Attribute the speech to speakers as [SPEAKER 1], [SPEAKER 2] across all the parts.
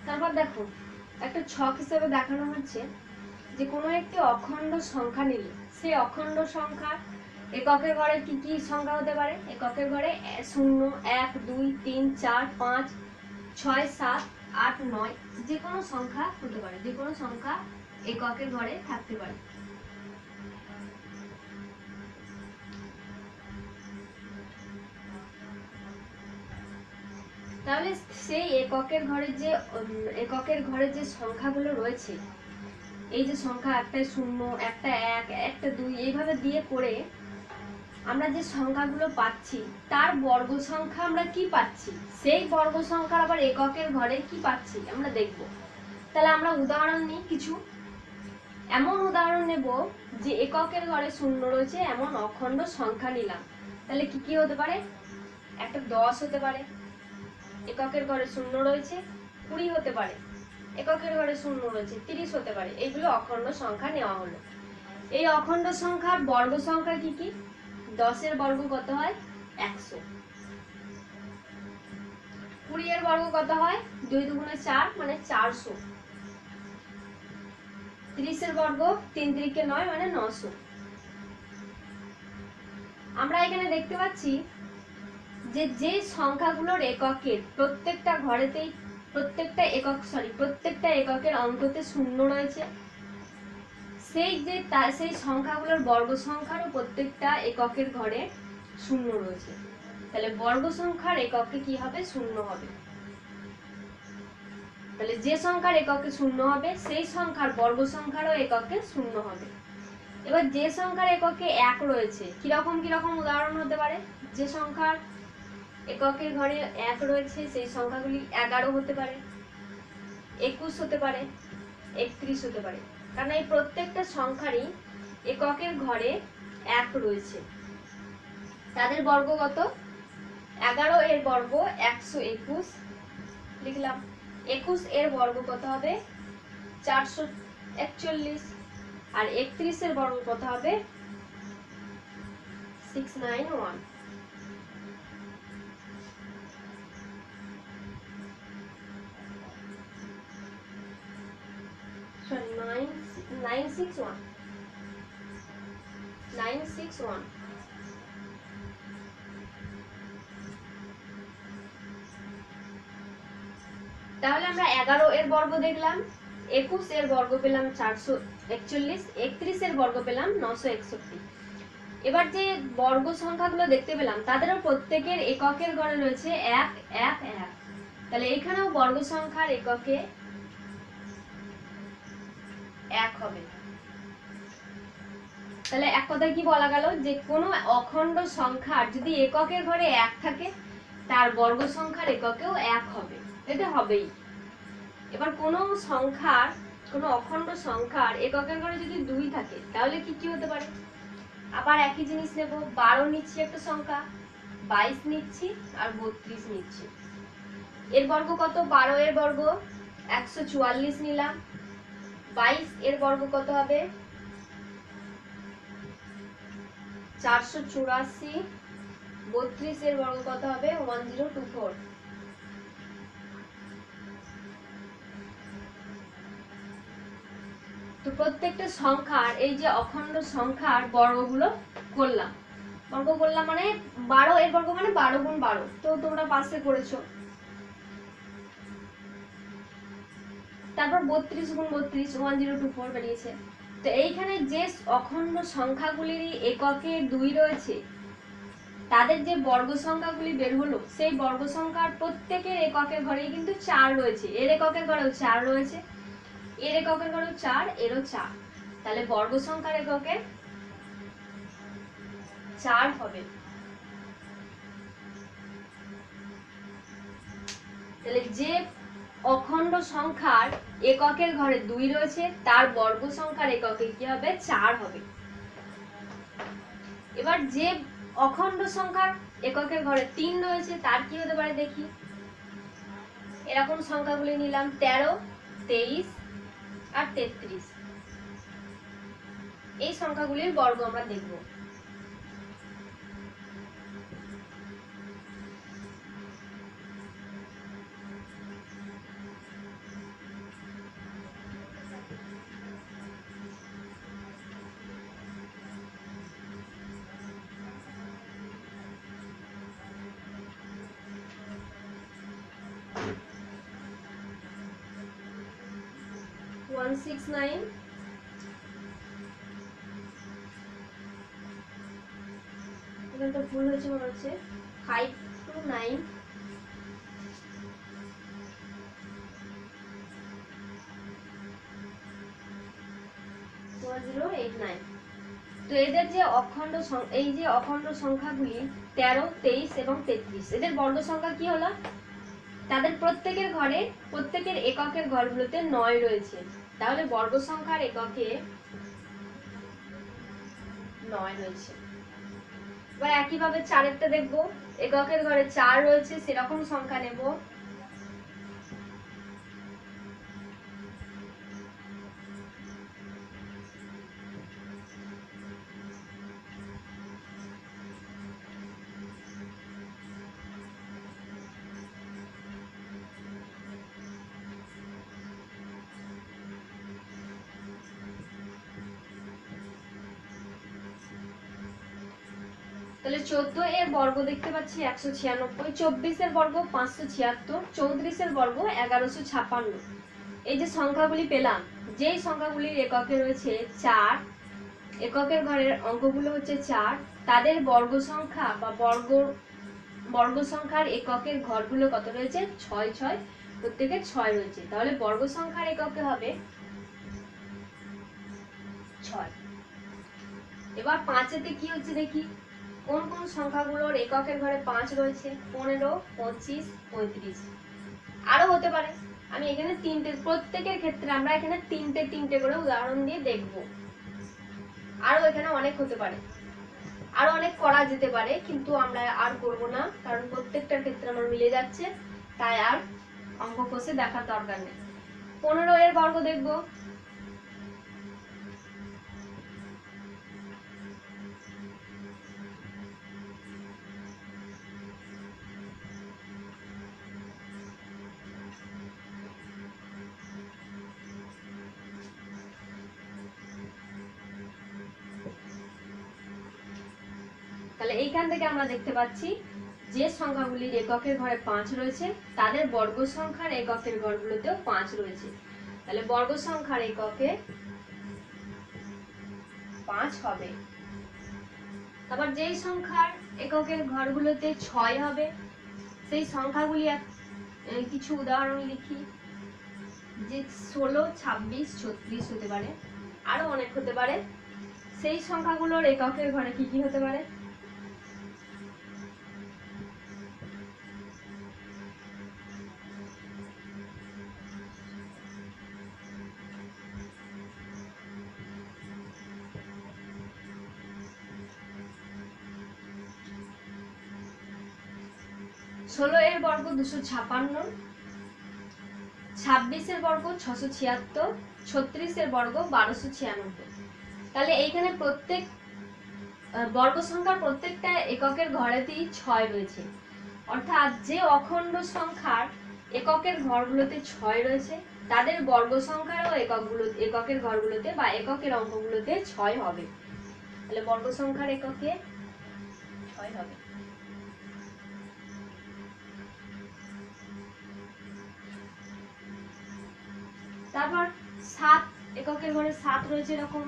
[SPEAKER 1] তারপর দেখো একটা ছক হিসেবে দেখানো হচ্ছে যে কোনো একটি অখণ্ড সংখ্যা নিলে সেই অখণ্ড সংখ্যার এককের ঘরে কি কি সংখ্যা হতে পারে। এককের ঘরে 0, 1, 2, 3, 4, 5, 6, 7, 8, 9 যে কোনো সংখ্যা হতে পারে, যে কোনো সংখ্যা এককের ঘরে থাকতে পারে। তাহলে সেই এককের ঘরে যে সংখ্যাগুলো রয়েছে, এই যে সংখ্যা একটা 0, একটা 1, একটা 2 এইভাবে দিয়ে করে আমরা যে সংখ্যাগুলো পাচ্ছি তার বর্গ সংখ্যা আমরা কি পাচ্ছি, সেই বর্গ সংখ্যা আবার এককের ঘরে কি পাচ্ছি আমরা দেখব। তাহলে আমরা উদাহরণ নিই কিছু। এমন উদাহরণ নেব যে এককের ঘরে 0 রয়েছে এমন অখণ্ড সংখ্যা নিলাম। তাহলে কি কি হতে পারে, একটা 10 হতে পারে, এককের ঘরে 0 রয়েছে 20 হতে পারে, এককের ঘরে 0 রয়েছে 30 হতে পারে। এগুলো অখণ্ড সংখ্যা নেওয়া হলো। এই অখণ্ড সংখ্যার বর্গ সংখ্যা কি কি, 10 এর বর্গ কত হয় 100, 20 এর বর্গ কত হয় 2 দুগুণে 4 মানে 400, 30 এর বর্গ 3 3 9 মানে 900। আমরা এখানে দেখতে পাচ্ছি যে যে সংখ্যাগুলোর এককের প্রত্যেকটা ঘরেতেই প্রত্যেকটা এককের অঙ্কতে 0 রয়েছে, সেই সংখ্যাগুলোর বর্গ সংখ্যারও প্রত্যেকটা এককের ঘরে 0 রয়েছে। তাহলে বর্গ সংখ্যার এককে কি হবে 0 হবে। তাহলে যে সংখ্যার এককে 0 হবে সেই সংখ্যার বর্গ সংখ্যারও এককে 0 হবে। এবার যে সংখ্যার এককে 1 রয়েছে কিরকম কিরকম উদাহরণ হতে পারে, যে সংখ্যার এককের ঘরে 1 রয়েছে সেই সংখ্যাগুলি 11 হতে পারে, 21 হতে পারে, 31 হতে পারে। কারণ এই প্রত্যেকটা সংখ্যারই এককের ঘরে 1 রয়েছে। তাদের বর্গ কত, 11 এর বর্গ 121 লিখলাম, 21 এর বর্গ কত হবে 441, আর 31 এর বর্গ কত হবে 691। সরি 961 961। তাহলে আমরা 11 এর বর্গ দেখলাম, 21 এর বর্গ পেলাম 441, 31 এর বর্গ পেলাম 961। এবার যে বর্গ সংখ্যাগুলো দেখতে পেলাম তাদেরও প্রত্যেকের এককের ঘরে রয়েছে 1 1 1। তাহলে এখানেও বর্গ সংখ্যার এককে 1 হবে। তাহলে এক কথায় কি বলা গেল যে কোনো অখণ্ড সংখ্যার যদি এককের ঘরে 1 থাকে তার বর্গ সংখ্যার এককেও 1 হবে, এটা হবেই। এবার কোনো অখণ্ড সংখ্যার এককের ঘরে যদি 2 থাকে তাহলে কি কি হতে পারে, আবার একই জিনিস নেব। 12 নিচ্ছি একটা সংখ্যা, 22 নিচ্ছি আর 32 নিচ্ছি। এর বর্গ কত, 12 এর বর্গ 144 নিলাম, 22 এর বর্গ কত হবে 484, 32 এর বর্গ কত হবে 1024। তো প্রত্যেকটা সংখ্যার এই যে অখণ্ড সংখ্যার বর্গগুলো করলাম, মানে 12 এর বর্গ মানে 12 গুণ 12, তো তোমরা পাশে করেছো। তারপর 32 গুণ 32 1024 বেরিয়েছে। তো এইখানে যে অখণ্ড সংখ্যাগুলির এককে 2 রয়েছে তাদের যে বর্গ সংখ্যাগুলি বের হলো সেই বর্গ সংখ্যার প্রত্যেকের এককের ঘরেই কিন্তু 4 রয়েছে, এর এককের ঘরেও 4 রয়েছে, এর এককের ঘরেও 4, এরও 4। তাহলে বর্গ সংখ্যার এককে 4 হবে। তাহলে যে অখণ্ড সংখ্যার এককের ঘরে 2 রয়েছে তার বর্গ সংখ্যার এককে কি হবে 4 হবে। এবার যে অখণ্ড সংখ্যার এককের ঘরে 3 রয়েছে তার কি হতে পারে দেখি। এরকম সংখ্যাগুলি নিলাম 13, 23 আর 33। এই সংখ্যাগুলির বর্গ আমরা দেখব। 169 এখানে তো ভুল হয়েছে মনে হচ্ছে 529 4089। তো এদের যে অখণ্ড এই যে অখণ্ড সংখ্যাগুলি 13, 23 এবং 33, এদের বর্গ সংখ্যা কি হলো? তাদের প্রত্যেকের ঘরে, প্রত্যেকের এককের ঘরগুলোতে 9 রয়েছে, তাহলে বর্গ সংখ্যার এককে 9 রয়েছে। এবার একইভাবে 4এরটা দেখবো, এককের ঘরে 4 রয়েছে, সেরকম সংখ্যা নেব। তাহলে 14 এর বর্গ দেখতে পাচ্ছি 196, 24 এর বর্গ 576, 34 এর বর্গ 1156। এই যে সংখ্যাগুলি পেলাম, যেই সংখ্যাগুলির এককে রয়েছে 4, এককের ঘরের অঙ্কগুলো হচ্ছে 4, তাদের বর্গ সংখ্যা বা বর্গ সংখ্যার এককের ঘরগুলো কত রয়েছে? 6 6, প্রত্যেকের 6 রয়েছে, তাহলে বর্গ সংখ্যার এককে হবে 6। এবার 5এতে কি হচ্ছে দেখি, কোন কোন সংখ্যাগুলোর এককের ঘরে 5 রয়েছে? 15, 25, 35। আরো হতে পারে, আমি এখানে তিনটে, প্রত্যেকের ক্ষেত্রে আমরা এখানে তিনটে করে উদাহরণ দিয়ে দেখব। আরো এখানে অনেক হতে পারে, আরো অনেক করা যেতে পারে, কিন্তু আমরা আর করব না, কারণ প্রত্যেকটার ক্ষেত্রে আমার মিলে যাচ্ছে, তাই আর অঙ্ক কষে দেখার দরকার নেই। 15 এর বর্গ দেখব। তাহলে এইখান থেকে আমরা দেখতে পাচ্ছি যে সংখ্যাগুলির এককের ঘরে 5 রয়েছে, তাদের বর্গ সংখ্যার এককের ঘরগুলোতেও 5 রয়েছে, তাহলে বর্গ সংখ্যার এককে 5 হবে। আবার যেই সংখ্যার এককের ঘরগুলোতে 6 হবে, সেই সংখ্যাগুলি কিছু উদাহরণ লিখি, যে 16, 26, 36 হতে পারে, আরো অনেক হতে পারে। সেই সংখ্যাগুলোর এককের ঘরে কি কি হতে পারে? ষোলো এর বর্গ 256, 26 এর বর্গ 676, 36 এর বর্গ 1296। তাহলে এইখানে প্রত্যেক বর্গ সংখ্যার প্রত্যেকটা এককের ঘরেতেই 6 রয়েছে, অর্থাৎ যে অখণ্ড সংখ্যার এককের ঘরগুলোতে 6 রয়েছে, তাদের বর্গ সংখ্যারও এককের ঘরগুলোতে বা এককের অঙ্কগুলোতে 6 হবে, তাহলে বর্গ সংখ্যার এককে 6 হবে। তারপর 7, এককের ঘরে 7 রয়েছে, এরকম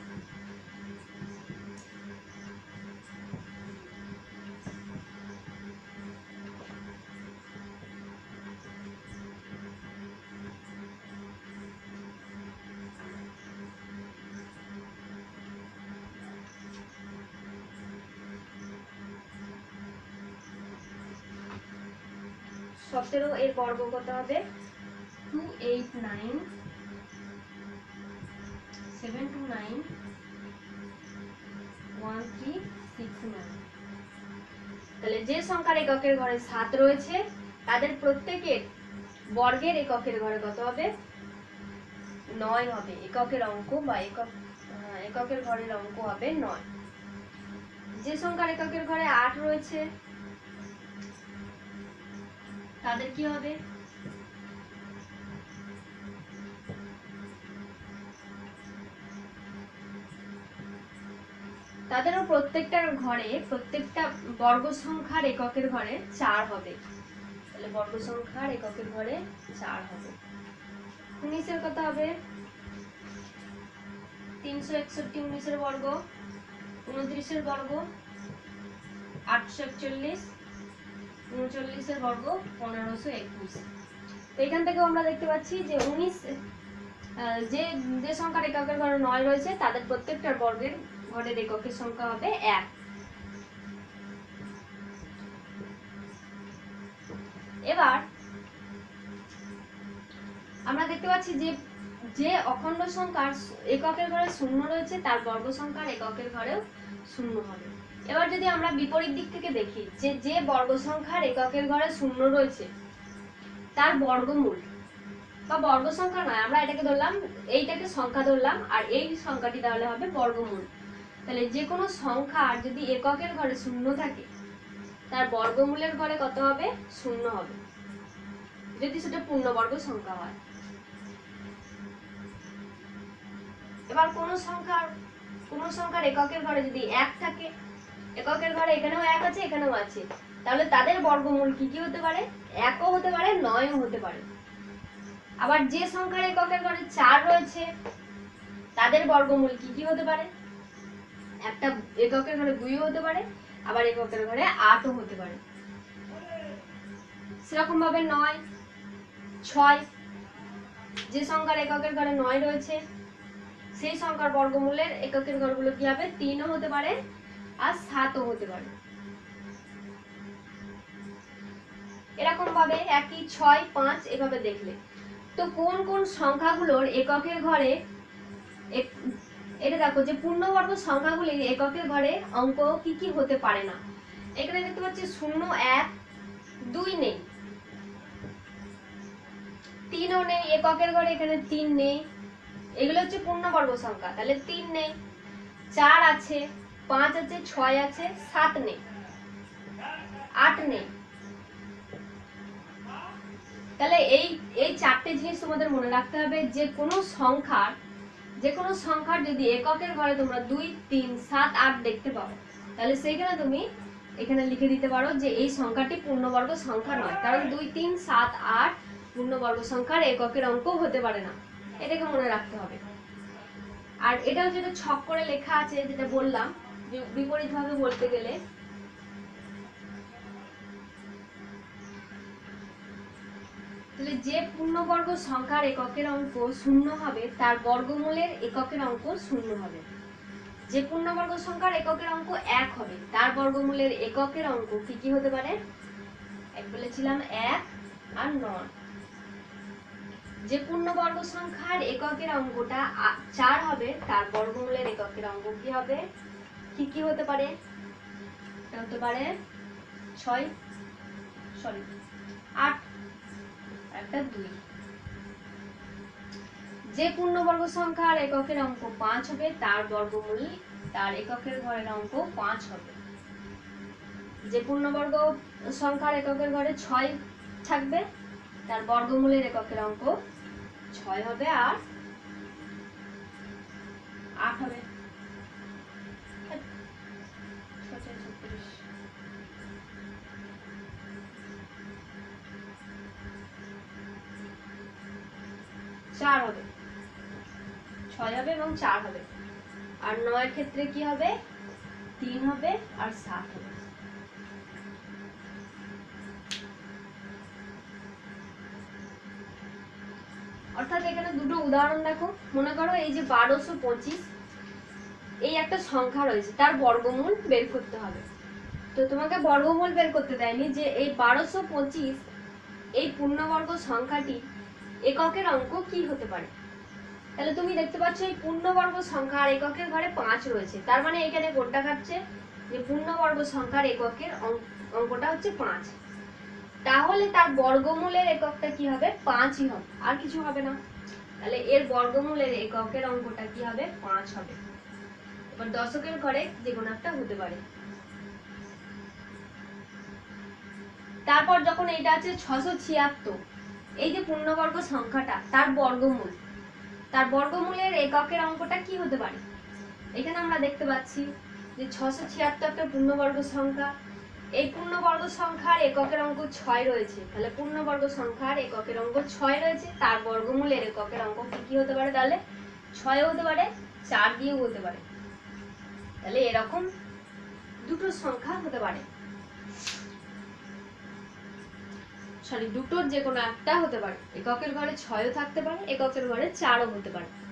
[SPEAKER 1] সতেরো এর বর্গ কত হবে? 289, 729, 1369। তাহলে যে সংখ্যার এককের ঘরে 7 রয়েছে, তাদের প্রত্যেকের বর্গের এককের ঘরে কত হবে? 9 হবে। এককের অঙ্ক বা এককের ঘরের অঙ্ক হবে 9। যে সংখ্যার এককের ঘরে 8 রয়েছে, তাদের কি হবে? তাদেরও প্রত্যেকটার ঘরে, প্রত্যেকটা বর্গ সংখ্যার এককের ঘরে 4 হবে, তাহলে বর্গ সংখ্যার এককের ঘরে 4 হবে। 19 এর কত হবে? 361 19 বর্গ, 29 বর্গ, 841, 39 বর্গ, 1521। তো এখান থেকে আমরা দেখতে পাচ্ছি যে 19 যে যে সংখ্যার এককের ঘরে 9 রয়েছে তাদের প্রত্যেকটার বর্গের ঘরের এককের সংখ্যা হবে 1। এবার আমরা দেখতে পাচ্ছি যে যে অখণ্ড সংখ্যার এককের ঘরে 0 রয়েছে তার বর্গ সংখ্যার এককের ঘরেও 0 হবে। এবার যদি আমরা বিপরীত দিক থেকে দেখি যে যে বর্গ সংখ্যার এককের ঘরে 0 রয়েছে তার বর্গমূল বা বর্গ সংখ্যা নয়, আমরা এটাকে ধরলাম, এইটাকে সংখ্যা ধরলাম, আর এই সংখ্যাটি তাহলে হবে বর্গমূল। তাহলে যে কোনো সংখ্যার যদি এককের ঘরে 0 থাকে তার বর্গমূলের ঘরে কত হবে? 0 হবে, যদি সেটা পূর্ণবর্গ সংখ্যা হয়। এবার কোন সংখ্যার এককের ঘরে যদি 1 থাকে, এককের ঘরে এখানেও 1 আছে এখানেও আছে, তাহলে তাদের বর্গমূল কি কি হতে পারে? 1ও হতে পারে, 9ও হতে পারে। আবার যে সংখ্যার এককের ঘরে 4 রয়েছে তাদের বর্গমূল কি কি হতে পারে? একটা এককের ঘরে 2ও হতে পারে, আবার এককের ঘরে 8ও হতে পারে। সেরকম ভাবে 9, 6, যে সংখ্যার এককের ঘরে 9 রয়েছে সেই সংখ্যার বর্গমূলের এককের ঘরগুলো কি হবে? 3ও হতে পারে আর 7ও হতে পারে। এরকম ভাবে 1, 6, 5 এভাবে দেখলে তো কোন কোন সংখ্যাগুলোর এককের ঘরে, এটা দেখো যে পূর্ণবর্গ সংখ্যাগুলির এককের ঘরে অঙ্ক কি কি হতে পারে না। এখানে দেখতে পাচ্ছি 0, 1, 2 নেই, 3ও নেই এককের ঘরে, এখানে 3 নেই, এগুলো হচ্ছে পূর্ণবর্গ সংখ্যা, তাহলে 3 নেই, 4 আছে, 5 আছে, 6 আছে, 7 নেই, 8 নেই। তাহলে এই চারটে জিনিস তোমাদের মনে রাখতে হবে যে কোনো সংখ্যার যদি এককের ঘরে তোমরা 2, 3, 7, 8 দেখতে পাও তাহলে সেইখানে তুমি এখানে লিখে দিতে পারো যে এই সংখ্যাটি পূর্ণবর্গ সংখ্যা নয়, কারণ 2, 3, 7, 8 পূর্ণবর্গ সংখ্যার এককের অঙ্ক হতে পারে না, এটাকে মনে রাখতে হবে। আর এটাও যেটা ছক করে লেখা আছে, যেটা বললাম যে বিপরীত ভাবে বলতে গেলে তাহলে যে পূর্ণবর্গ সংখ্যার এককের অঙ্ক 0 হবে তার বর্গমূলের এককের অঙ্ক 0 হবে। যে পূর্ণবর্গ সংখ্যার এককের অঙ্ক 1 হবে তার বর্গমূলের এককের অঙ্ক কি কি হতে পারে? এক বলেছিলাম 1 আর 9। যে পূর্ণবর্গ সংখ্যার এককের অঙ্কটা 4 হবে তার বর্গমূলের এককের অঙ্ক কি হবে? কি কি হতে পারে? এটা হতে পারে 8, একটা 2। যে পূর্ণবর্গ সংখ্যার এককের অঙ্ক 5 হবে তার বর্গমূল তার এককের ঘরের অঙ্ক 5 হবে। যে পূর্ণবর্গ সংখ্যার এককের ঘরে 6 থাকবে তার বর্গমূলের এককের অঙ্ক 6 হবে আর 8 হবে। 4 হবে, 6 হবে এবং 4 হবে। আর 9 এর ক্ষেত্রে কি হবে? 3 হবে আর 7 হবে। অর্থাৎ এখানে দুটো উদাহরণ দেখো, মনে করো এই যে 1225 এই একটা সংখ্যা রয়েছে, তার বর্গমূল বের করতে হবে। তো তোমাকে বর্গমূল বের করতে দেয়নি, যে এই 1225 এই পূর্ণবর্গ সংখ্যাটি এককের অঙ্ক কি হতে পারে। তাহলে তুমি দেখতে পাচ্ছ এই পূর্ণবর্গ সংখ্যা আর এককের ঘরে 5 রয়েছে, তার মানে এখানে কোনটা খাচ্ছে? যে পূর্ণবর্গ সংখ্যার এককের অঙ্কটা হচ্ছে 5, তাহলে তার বর্গমূলের এককটা কি হবে? 5ই হবে, আর কিছু হবে না। তাহলে এর বর্গমূলের এককের অঙ্কটা কি হবে? 5 হবে। এবার দশকের ঘরে যে কোনো একটা হতে পারে। তারপর যখন এটা আছে 676, এই যে পূর্ণবর্গ সংখ্যাটা তার বর্গমূলের এককের অঙ্কটা কি হতে পারে? এখানে আমরা দেখতে পাচ্ছি যে 676 একটা পূর্ণবর্গ সংখ্যা, এই পূর্ণবর্গ সংখ্যার এককের অঙ্ক 6 রয়েছে, তাহলে পূর্ণবর্গ সংখ্যার এককের অঙ্ক 6 রয়েছে, তার বর্গমূলের এককের অঙ্ক কি কি হতে পারে? তাহলে 6ও হতে পারে, 4 দিয়েও হতে পারে। তাহলে এরকম দুটো সংখ্যা হতে পারে, সরি দুটোর যে কোনো একটা হতে পারে। এককের ঘরে 6ও থাকতে পারে, এককের ঘরে 4ও হতে পারে।